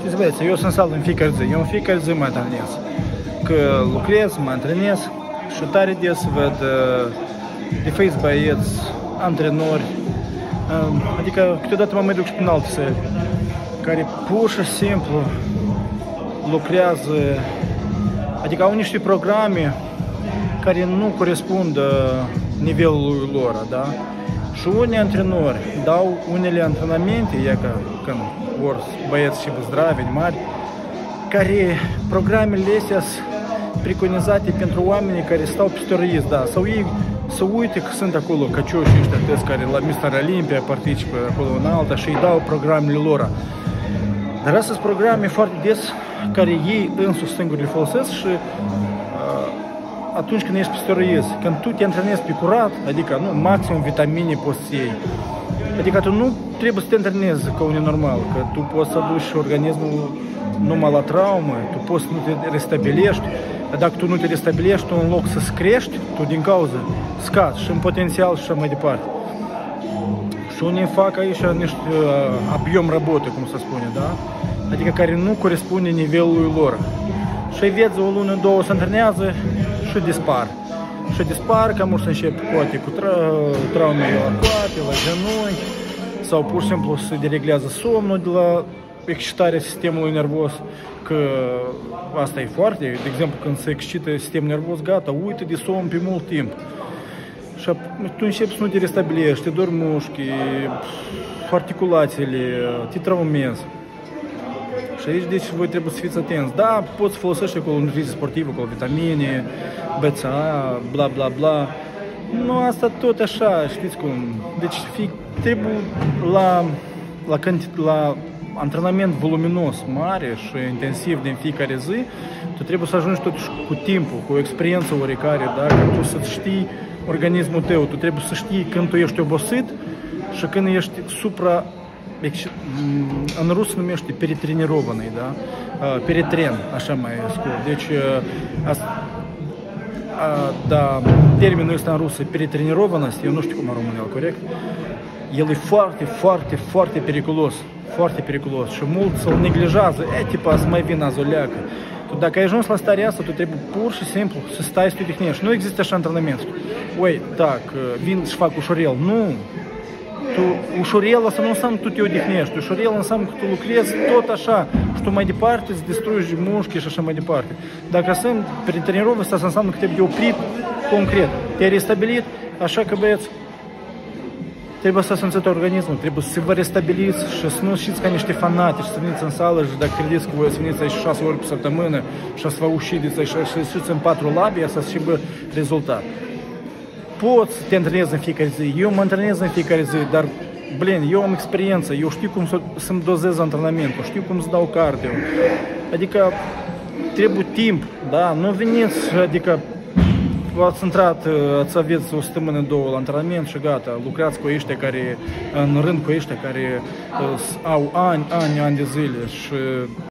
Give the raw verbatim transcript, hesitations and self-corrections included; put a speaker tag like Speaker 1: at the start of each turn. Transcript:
Speaker 1: Știți băieți, eu sunt sală în fiecare zi, eu în fiecare zi mă antrenez. Că lucrez, mă antrenez și tare des văd de făiți băieți, antrenori, adică câteodată mă mai duc și prin alte țări, care pur și simplu lucrează, adică au niște programe care nu corespund nivelului lor, da? Și unii antrenori dau unele antrenamente, e ca când vor băieți și zdravi, mari, care programele astea sunt preconizate pentru oamenii care stau pe steroizi, da, sau ei să uite că sunt acolo căcioși ăștia tăți care la mister Olympia participă acolo în alta și îi dau programele lor. Dar astea sunt programe foarte des care ei însuși singuri le folosesc și uh, atunci când ești pe steroizi, când tu te antrenezi pe curat, adică nu, maximum vitamine poți să iei, adică tu nu trebuie să te antrenezi ca un normal, că tu poți să duci organismul numai la traumă, tu poți să nu te restabilești, dacă tu nu te restabilești, tu în loc să-ți crești, tu din cauză scazi și în potențial și așa mai departe. Și unii fac aici niște uh, abiom работы, cum se spune, da? Adică care nu corespunde nivelului lor. Și vezi o lună, două se antrenează și dispar. Și dispar, cam să încep poate cu tra traume la coate, la genunchi, sau pur și simplu se dereglează somnul de la excitarea sistemului nervos, că asta e foarte, de exemplu, când se excită sistemul nervos, gata, uită de somn pe mult timp. Și tu începi să nu te restabilești, te dor mușchi, articulațiile, te traumezi. Și aici, deci, voi trebuie să fiți atenți. Da, poți să folosești acolo nutriție sportivă, acolo vitamine, B C A, bla bla bla. Nu, asta tot așa, știți cum. Deci, fi, trebuie la, la, la antrenament voluminos mare și intensiv din fiecare zi, tu trebuie să ajungi totuși cu timpul, cu o experiență oricare, da? Că tu să știi organismul tău, tu trebuie să știi când tu ești obosit și când ești supra, în rus se numește peritrenirovanый, da? Peritren, așa mai scurt. Deci, da, termenul ăsta în rusă, peritrenirovanность, eu nu știu cum în română, corect? El e foarte, foarte, foarte periculos, foarte periculos și mulți îl neglijează, e, tipa, să mai vin azi o leacă. Tu, dacă ai ajuns la starea asta, tu trebuie pur și simplu să stai să te odihnești. Nu există așa antrenament. Oi, так, vin și fac ușurel. Nu! Tu, ușurel asta nu înseamnă că tu te odihnești. Ușurel înseamnă că tu lucrezi tot așa și tu mai departe îți distrugi mușchi și așa mai departe. Dacă sunt pretrenirovă, asta înseamnă că te-ai oprit concret. Te-ai restabilit, așa că, băieți, trebuie să simțiți organismul, trebuie să vă restabiliți și să nu știți ca niște fanatici, să veniți în sală și dacă credeți că voi să veniți aici șase ori pe săptămână și să vă ușideți și să ieșiți în patru labii, să și bă rezultat. Poți să te antrenezi în fiecare zi, eu mă antrenez în fiecare zi, dar, blin, eu am experiență, eu știu cum să-mi dozez antrenamentul, știu cum să dau cardio, adică trebuie timp, da, nu veniți, adică v-ați intrat, ați aveți o săptămână, două la antrenament și gata, lucrați cu ăștia care, în rând cu ăștia care au ani, ani, ani de zile și